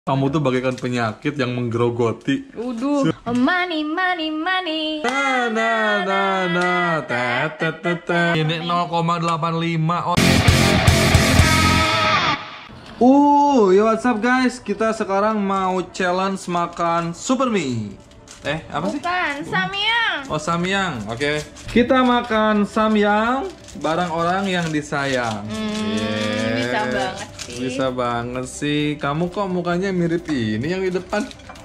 Kamu tuh bagaikan penyakit yang menggerogoti. Uduh, money, money, money. Ini 0,85. Yo, what's up guys? Kita sekarang mau challenge makan super mie. Apa sih? Bukan, samyang. Oh, samyang. Oke. Kita makan samyang bareng orang yang disayang. Bisa banget sih. Bisa banget sih. Kamu kok mukanya mirip ini yang di depan?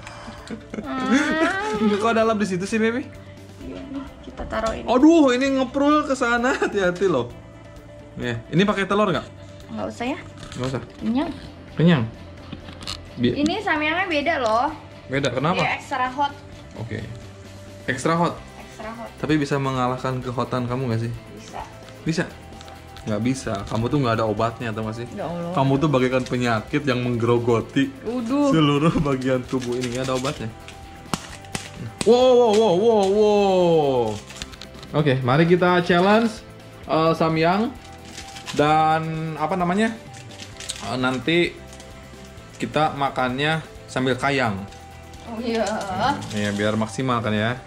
Kok dalam di situ sih, baby? Iya nih, kita taruh ini. Aduh, ini ngeprul ke sana. Hati-hati loh. Ini pakai telur nggak? Nggak usah ya? Nggak usah. Kenyang. Kenyang. Ini samyangnya beda loh. Beda. Kenapa? Dia extra hot. Oke. Extra hot. Extra hot. Tapi bisa mengalahkan kehotan kamu nggak sih? Bisa. Bisa? Nggak bisa. Kamu tuh nggak ada obatnya, atau nggak sih? Ya Allah. Kamu tuh bagaikan penyakit yang menggerogoti Uduh. seluruh bagian tubuh ini. Nggak ada obatnya. Wow. Oke, mari kita challenge samyang dan apa namanya? Nanti kita makannya sambil kayang. Oh iya. Ya, biar maksimal kan ya.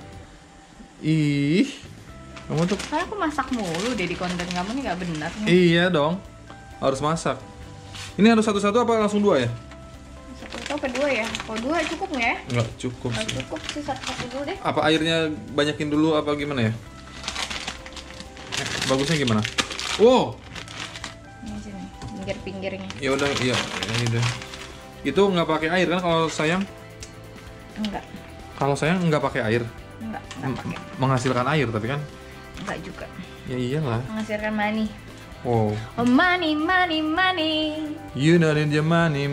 Kamu tuh. Karena aku masak mulu deh di konten kamu nih, nggak benar nih. Iya dong, harus masak. Ini harus satu-satu apa langsung dua ya? Satu apa dua ya? Kalau dua cukup nggak ya? Nggak cukup Nggak sih. cukup sih, satu dulu deh. Apa airnya banyakin dulu apa gimana ya? Bagusnya gimana? Wow, Ini sini, pinggir-pinggirnya. ya udah, iya, ini deh. Itu nggak pakai air kan kalau sayang? Enggak, Kalau sayang nggak pakai air, enggak pakai. menghasilkan air tapi kan? Enggak juga. Ya iyalah. Menghasilkan money. Wow. Oh, money, money, money. You know need your money.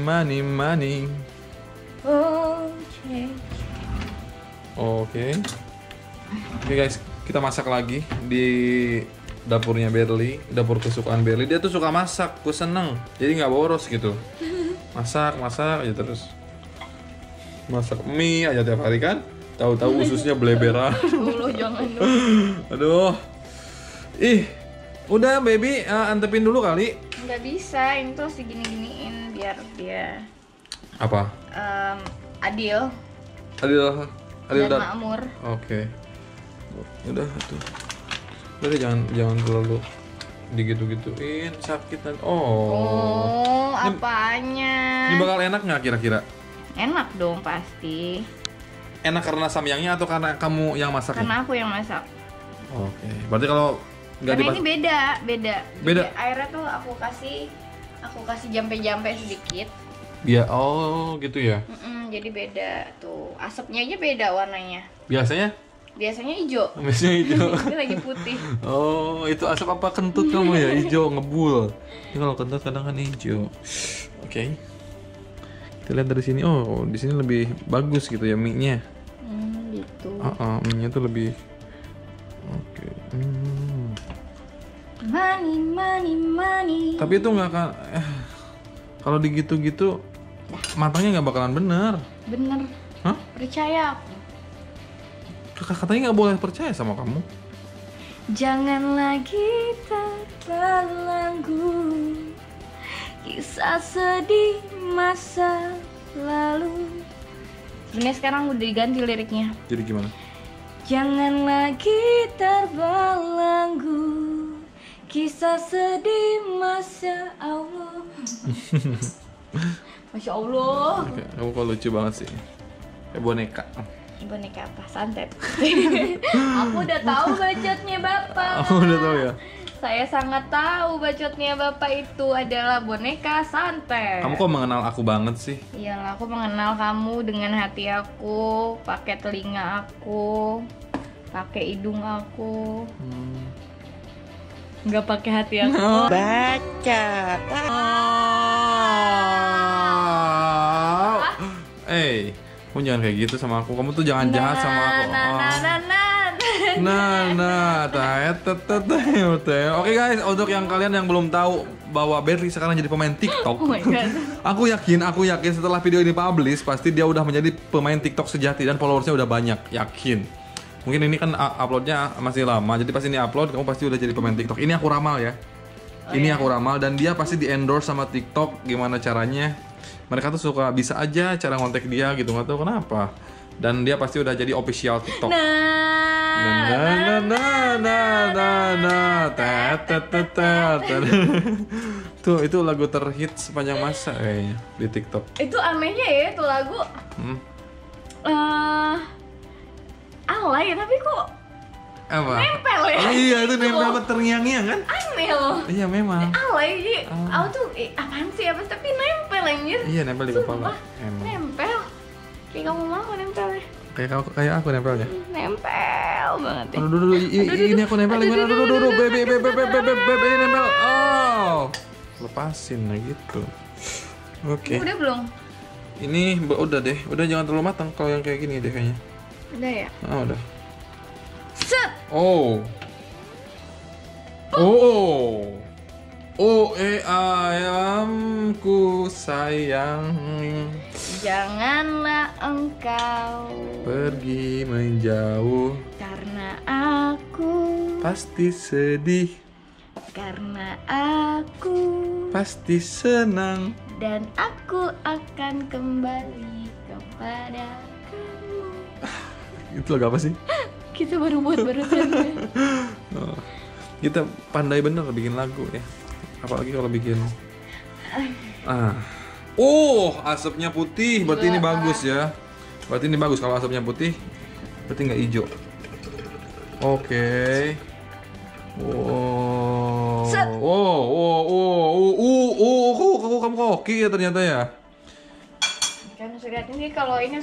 Oh, okay. Oke guys, kita masak lagi di dapurnya Berly, dapur kesukaan Berly. Dia tuh suka masak, gue seneng. Jadi nggak boros gitu. Masak aja terus. Masak mie aja tiap hari kan. Tahu-tahu ususnya beleberan. Dulu jangan dulu. Aduh. Udah baby, antepin dulu kali. Nggak bisa, ini tuh harus digini-giniin biar dia Apa? adil Adil dan dan makmur. Oke. Udah tuh. Udah deh, jangan terlalu digitu-gituin, sakit nanti. Oh, apanya? Ini bakal enak nggak kira-kira? Enak dong pasti. Enak karena samyangnya atau karena kamu yang masak? Karena aku yang masak. Oke. Berarti kalau nggak Karena ini beda. Beda? Jadi, airnya tuh aku kasih jampe-jampe sedikit. Iya, gitu ya. Jadi beda tuh. Asapnya aja beda warnanya. Biasanya Biasanya hijau. hijau. Ini lagi putih. Oh, itu asap apa kentut kamu ya? Hijau ngebul. Ini kalau kentut kadang kan hijau. Oke. Kita lihat dari sini. Oh, di sini lebih bagus gitu ya mie-nya. Gitu. Mie-nya tuh lebih. Oke. Money. Tapi itu nggak kan? Kalau digitu-gitu matangnya nggak bakalan bener. Bener. Hah? Percaya aku. Katanya nggak boleh percaya sama kamu. Jangan lagi terbelenggu kisah sedih masa lalu. Sebenarnya sekarang udah diganti liriknya. Jadi gimana? Jangan lagi terbelenggu kisah sedih masa Allah. Masya Allah. Oke, kamu kok lucu banget sih. Kayak boneka. Boneka apa? Santet. Aku udah tahu bacotnya Bapak. Aku udah tahu ya. Saya sangat tahu bacotnya Bapak itu adalah boneka santet. Kamu kok mengenal aku banget sih? Iyalah, aku mengenal kamu dengan hati aku, pakai telinga aku, pakai hidung aku. Nggak pakai hati aku. Bacot. Kamu jangan kayak gitu sama aku. Kamu tuh jangan jahat sama aku. Oke guys, untuk yang kalian yang belum tahu bahwa Berly sekarang jadi pemain TikTok. Oh my God. Aku yakin setelah video ini publish pasti dia udah menjadi pemain TikTok sejati dan followersnya udah banyak. Yakin. Mungkin ini kan uploadnya masih lama, jadi pas ini upload kamu pasti udah jadi pemain TikTok. Ini aku ramal ya. Ini aku ramal dan dia pasti di endorse sama TikTok. Gimana caranya? mereka tuh suka bisa aja cara ngontek dia gitu, nggak tahu kenapa. Dan dia pasti udah jadi official TikTok. Tuh itu lagu terhit sepanjang masa kayaknya di TikTok. Itu anehnya ya itu lagu. Alay tapi kok Apa? nempel ya. Iya itu nempel terngiang-ngiang kan? Aneh loh. Iya memang. Alay jadi aku tuh apaan sih apa tapi nempel anjir. Iya nempel di kepala. Sumpah, Emang. nempel. Kayak kamu mau nempelnya. Kayak aku nempelnya. Nempel banget ya. Aduh, ini aku nempel gimana? Aduh, bebe nempel. Oh, lepasin lah gitu. Oke. Udah belum? Ini udah deh, udah jangan terlalu matang kalau yang kayak gini deh kayaknya. Udah ya. Udah. Set. Oh, ayamku sayang. Janganlah engkau Pergi menjauh, karena aku pasti sedih, karena aku pasti senang. dan aku akan kembali kepada kamu. Itu lagu apa sih? Kita baru buat barusan. Oh, kita pandai bener bikin lagu ya. Apalagi kalau bikin. Asapnya putih, berarti ini bagus ya. Berarti ini bagus kalau asapnya putih, berarti nggak hijau. Oke. Kamu koki ya ternyata ya. Kan lihat ini kalau ini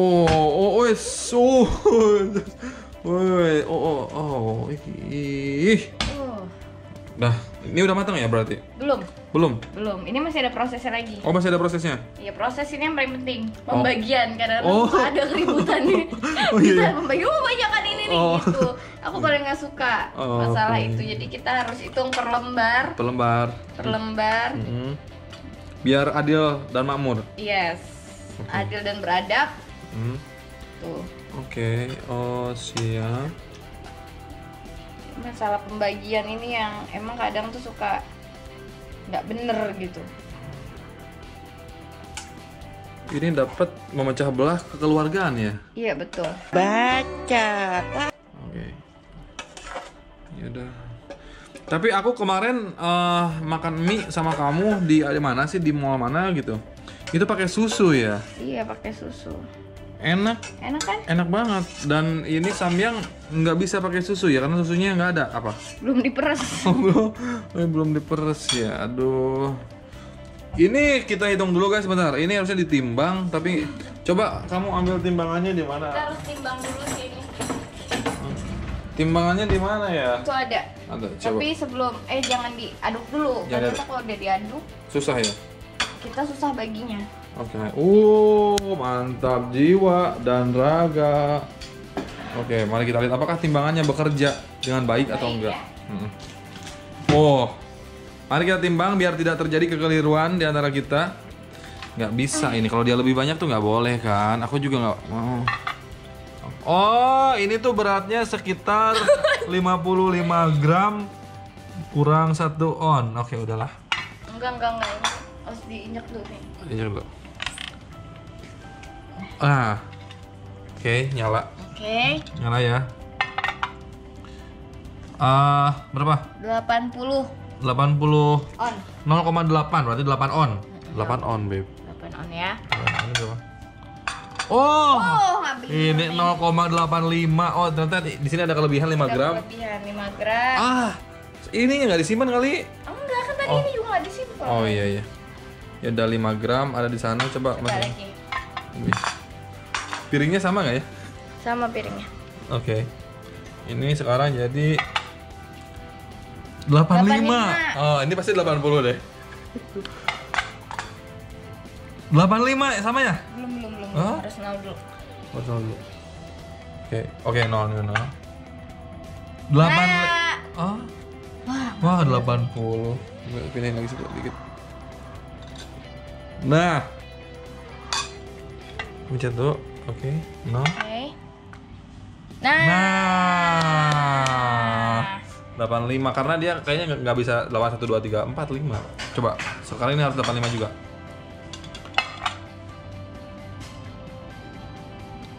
Dah, ini udah matang ya berarti? belum. Belum. Ini masih ada prosesnya lagi. Oh, masih ada prosesnya? Iya, proses ini yang paling penting. Pembagian karena Oh. ada keributannya. Oh, iya. Kita membagi, banyak kan ini nih Oh. gitu. Aku paling nggak suka masalah itu. Jadi kita harus hitung per lembar. Per lembar. Biar adil dan makmur. Yes. Adil dan beradab. Tuh. Oke. Oh, siap. Masalah pembagian ini yang emang kadang tuh suka nggak bener gitu. Ini dapat memecah belah kekeluargaan ya? Iya betul. Baca. Oke. Ya udah. Tapi aku kemarin makan mie sama kamu di mana sih, di mall mana gitu? Itu pakai susu ya? Iya pakai susu. Enak Kan? enak banget. Dan ini Samyang nggak bisa pakai susu ya karena susunya nggak ada. Apa? Belum diperes. Belum diperes ya. Aduh. Ini kita hitung dulu guys, sebentar. Ini harusnya ditimbang, tapi coba kamu ambil timbangannya di mana? Kita harus timbang dulu sih ini. Timbangannya di mana ya? Itu ada. Ada, coba. Tapi sebelum jangan diaduk dulu. Jangan Karena kalau udah diaduk, Susah ya? kita susah baginya. Oke. Mantap jiwa dan raga. Oke, mari kita lihat apakah timbangannya bekerja dengan baik atau enggak. Mari kita timbang biar tidak terjadi kekeliruan di antara kita. Nggak bisa ini kalau dia lebih banyak tuh nggak boleh kan? Aku juga nggak mau. Oh, ini tuh beratnya sekitar 55 gram kurang 1 on. Oke, udahlah. Enggak. Ini harus diinjak dulu nih. Injak dulu. Oke, nyala. Oke. Nyala ya. Berapa? 80 80 on. 0,8 berarti 8 on. 8 on, Beb. 8 on ya. Ini berapa? Oh, habis. ini 0,85. Oh, ternyata di sini ada kelebihan 5 gram. Kelebihan 5 gram. Ini nggak disimpan kali. Enggak, kan tadi ini juga nggak disimpan. Oh iya. Ya udah 5 gram ada di sana. Coba masuk. Lagi. Piringnya sama nggak ya? Sama piringnya. Oke. Ini sekarang jadi 85. Oh, ini pasti 80 deh. 85 sama ya? Belum. Hah? Harus 0 dulu. Oh, 0 dulu. Oke, 0. 8. Oh. Wah, 80. Pindahin lagi sedikit. Nah. Pencet dulu. Oke. 0. Oke. Nah. 85 karena dia kayaknya nggak bisa 8 1 2 3 4 5. Coba. Sekarang ini harus 85 juga.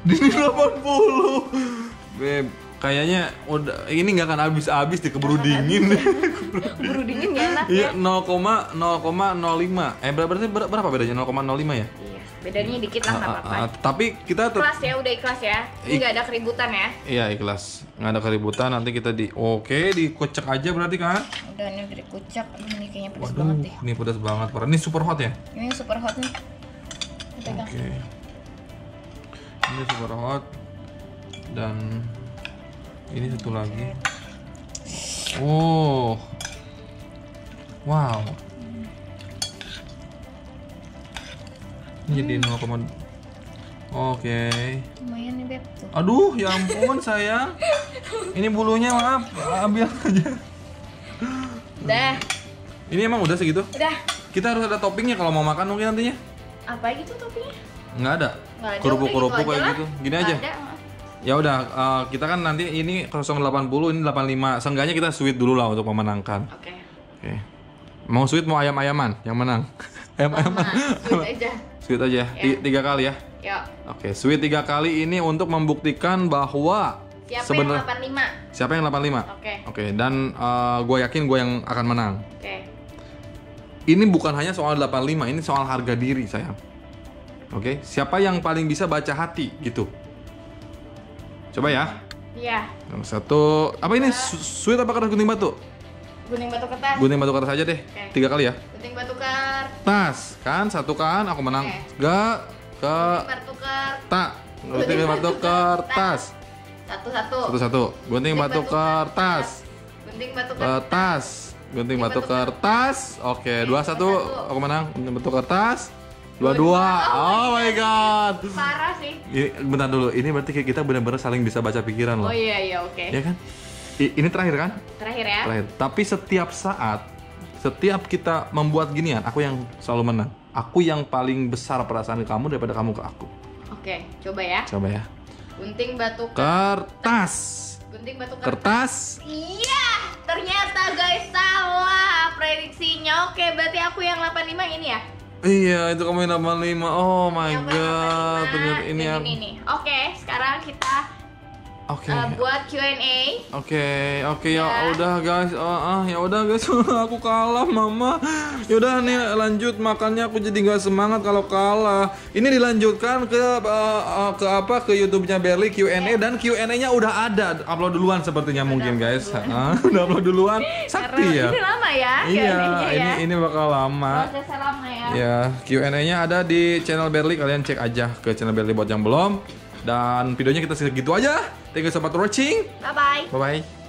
Ini 80. Beb, kayaknya udah ini nggak akan habis-habis di keburu dingin. Keburu dingin gak enak Iya, ya? 0,05. Berapa bedanya 0,05 ya? Iya, bedanya dikit lah nggak apa-apa. Tapi kita Ikhlas ya, udah ikhlas ya. Ini nggak ada keributan ya. Iya, ikhlas. Nggak ada keributan, nanti kita dikocek aja berarti kan? Udah ini udah dikucak. Aduh, ini kayaknya pedas Waduh, banget deh. ini pedas banget. Parah. Ini super hot ya? Ini super hot nih. Pegang. Oke. Ini super hot. Dan ini satu lagi. Oh. Wow. Ini jadi 0, oke. Lumayan nih Beb tuh. Aduh, ya ampun sayang. Ini bulunya maaf, ambil aja. Udah, Ini emang udah segitu? udah. Kita harus ada toppingnya kalau mau makan mungkin nantinya. Apa gitu toppingnya? Nggak ada. Nggak ada, Kerupuk-kerupuk udah gitu kayak aja gitu. lah. Gini Nggak aja. ada. Ya udah, kita kan nanti ini 080, ini 85. Seenggaknya kita sweet dulu lah untuk memenangkan. Oke. Oke. Mau sweet mau ayam-ayaman yang menang. Ayam-ayaman. Sweet aja. Sweet aja. Ya. 3 kali ya. Yuk. Oke, sweet 3 kali ini untuk membuktikan bahwa Siapa yang 85? siapa yang 85? Oke. Oke, dan gue yakin gue yang akan menang. Oke. Ini bukan hanya soal 85, ini soal harga diri, sayang. Oke, siapa yang paling bisa baca hati gitu? Coba ya. Iya. Nomor 1, apa ini? Sweet apa kertas gunting batu? Gunting batu kertas. Gunting batu kertas aja deh. Oke. 3 kali ya. Gunting batu kertas. Tas, kan? 1 kan, aku menang. Oke. Gak, ke, Batu kertas. tak. Gunting batu kertas. Satu-satu. 1-1. Gunting batu kertas. Gunting batu kertas. Kertas. Gunting batu kertas. Oke, 2-1. Aku menang. Gunting batu kertas. 2-2. Oh my god. Parah sih. Bentar dulu. Ini berarti kita benar-benar saling bisa baca pikiran loh. Oh iya iya oke. Ya kan? Ini terakhir kan? Terakhir ya. Terakhir. Tapi setiap saat, setiap kita membuat ginian, aku yang selalu menang. Aku yang paling besar perasaan ke kamu daripada kamu ke aku. Oke, coba ya. Coba ya. Gunting batu Kertas. Gunting batu kertas. Kertas. Iya, ternyata guys salah prediksinya. Oke, berarti aku yang 85 ini ya. Iya, itu kamu yang 85. Oh my Yang god. Ternyata ini dan aku. ini nih. Oke, sekarang kita Oke. buat Q&A. Oke, ya Ya. udah guys, ya udah guys, aku kalah mama. Ya udah nih lanjut makannya, aku jadi nggak semangat kalau kalah. Ini dilanjutkan ke apa ke YouTube-nya Berli Q&A dan Q&A-nya udah ada, upload duluan sepertinya mungkin guys. Udah upload duluan, sakti ya. Karena ini lama ya Iya, Q&A-nya ya. ini bakal lama. Prosesnya lama ya. Ya, Q&A-nya ada di channel Berli, kalian cek aja ke channel Berli buat yang belum. Dan videonya kita segitu aja. Thank you so much for watching. Bye bye. Bye bye.